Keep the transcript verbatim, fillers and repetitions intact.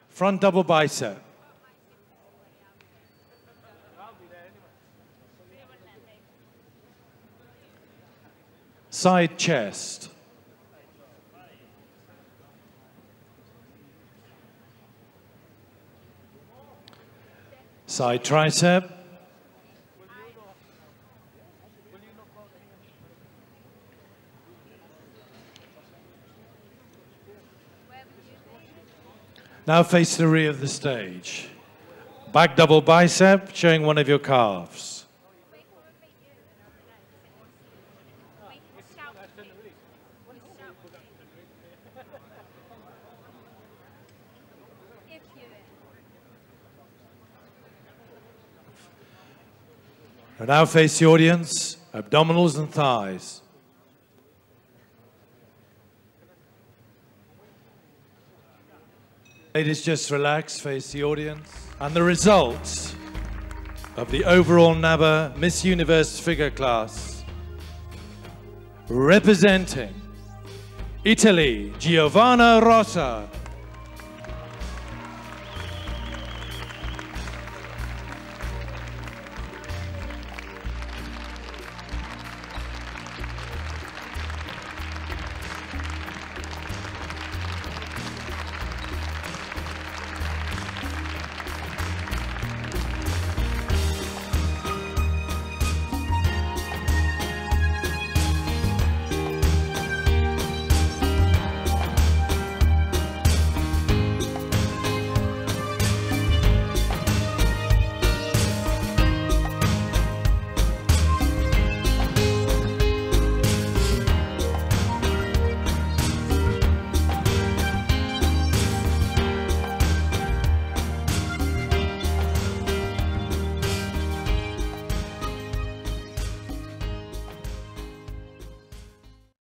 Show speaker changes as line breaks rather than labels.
Front double bicep. Side chest. Side tricep. Now face the rear of the stage. Back double bicep, showing one of your calves. And now face the audience, abdominals and thighs. Ladies, just relax, face the audience. And the results of the overall NABBA Miss Universe figure class, representing Italy, Giovanna Rosa.